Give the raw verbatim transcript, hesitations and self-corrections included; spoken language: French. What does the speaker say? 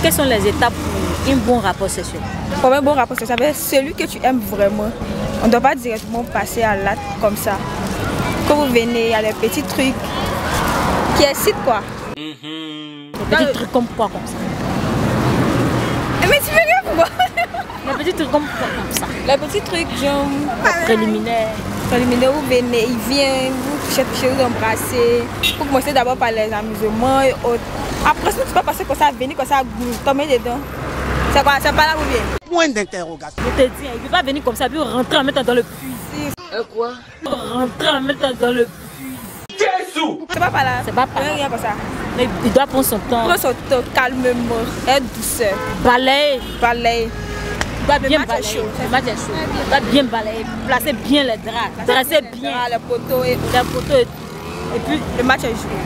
Quelles sont les étapes pour un bon rapport sexuel? Pour un bon rapport sexuel, ça veut dire celui que tu aimes vraiment. On ne doit pas directement passer à l'acte comme ça. Quand vous venez, il y a des petits trucs qui excitent quoi. Mm-hmm. Des petits trucs comme quoi comme ça? Mais tu veux rien pour moi? Les petits trucs comme quoi comme ça? Les petits trucs genre préliminaires. Préliminaires, vous venez, il vient, vous touchez, touchez, vous embrassez. Vous commencez d'abord par les amusements et autres. Après, si tu peux passer comme ça, venir comme ça, tomber dedans. C'est quoi? C'est pas là où vient. Point d'interrogation. Je te dis, il ne peut pas venir comme ça, puis rentrer en mettant dans le puits. Euh, quoi? Rentrer en mettant dans le puits. C'est pas par là. C'est pas par là. Rien comme ça. Mais il doit prendre son temps. Prends son temps calmement, être douceur. Balayer. Balayer. Il doit bien balayer. Le match est chaud. Il doit bien balayer. Placer bien les draps. Dresser bien les poteaux et les poteaux et tout. Et puis le match est joué.